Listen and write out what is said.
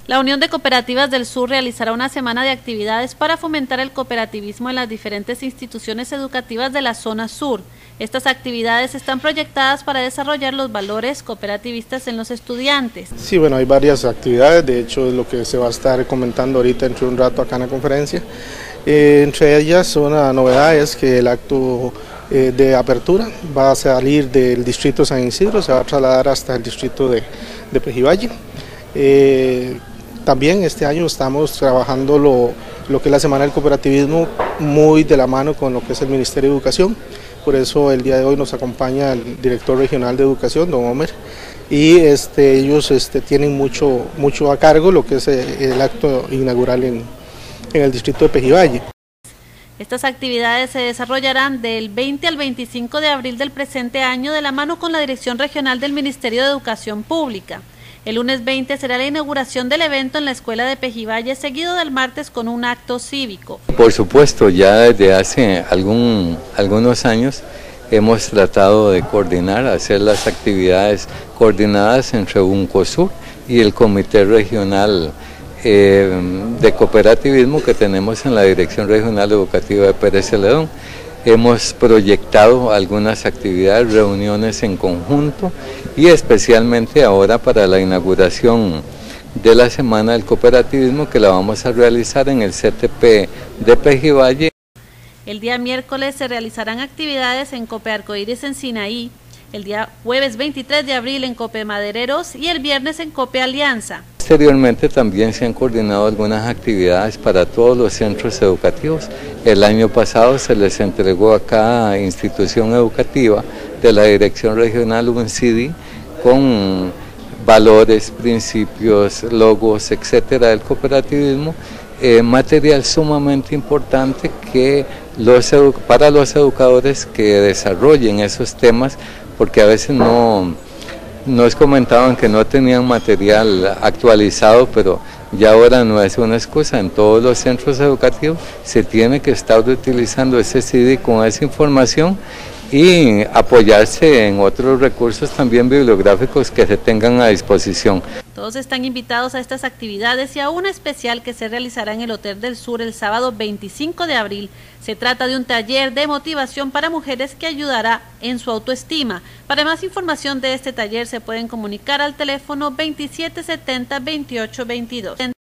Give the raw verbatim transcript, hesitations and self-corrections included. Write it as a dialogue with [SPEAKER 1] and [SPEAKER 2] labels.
[SPEAKER 1] La Unión de Cooperativas del Sur realizará una semana de actividades para fomentar el cooperativismo en las diferentes instituciones educativas de la zona sur. Estas actividades están proyectadas para desarrollar los valores cooperativistas en los estudiantes.
[SPEAKER 2] Sí, bueno, hay varias actividades, de hecho es lo que se va a estar comentando ahorita dentro de un rato acá en la conferencia. Eh, entre ellas una novedad es que el acto eh, de apertura va a salir del distrito de San Isidro, se va a trasladar hasta el distrito de, de Pejivalle. Eh, También este año estamos trabajando lo, lo que es la Semana del Cooperativismo muy de la mano con lo que es el Ministerio de Educación, por eso el día de hoy nos acompaña el director regional de Educación, don Homer, y este, ellos este, tienen mucho, mucho a cargo lo que es el acto inaugural en, en el distrito de Pejivalle.
[SPEAKER 1] Estas actividades se desarrollarán del veinte al veinticinco de abril del presente año de la mano con la Dirección Regional del Ministerio de Educación Pública. El lunes veinte será la inauguración del evento en la escuela de Pejivalle, seguido del martes con un acto cívico.
[SPEAKER 3] Por supuesto, ya desde hace algún, algunos años hemos tratado de coordinar, hacer las actividades coordinadas entre UNCOSUR y el Comité Regional eh, de Cooperativismo que tenemos en la Dirección Regional Educativa de Pérez Celedón. Hemos proyectado algunas actividades, reuniones en conjunto y especialmente ahora para la inauguración de la Semana del Cooperativismo que la vamos a realizar en el C T P de Pejivalle.
[SPEAKER 1] El día miércoles se realizarán actividades en Cope Arcoíris en Sinaí, el día jueves veintitrés de abril en Cope Madereros y el viernes en Cope Alianza.
[SPEAKER 3] Posteriormente también se han coordinado algunas actividades para todos los centros educativos. El año pasado se les entregó a cada institución educativa de la Dirección Regional un C D con valores, principios, logos, etcétera del cooperativismo, eh, material sumamente importante que los para los educadores que desarrollen esos temas, porque a veces no... Nos comentaban que no tenían material actualizado, pero ya ahora no es una excusa. En todos los centros educativos se tiene que estar utilizando ese C D con esa información y apoyarse en otros recursos también bibliográficos que se tengan a disposición.
[SPEAKER 1] Todos están invitados a estas actividades y a una especial que se realizará en el Hotel del Sur el sábado veinticinco de abril. Se trata de un taller de motivación para mujeres que ayudará en su autoestima. Para más información de este taller se pueden comunicar al teléfono veintisiete setenta veintiocho veintidós.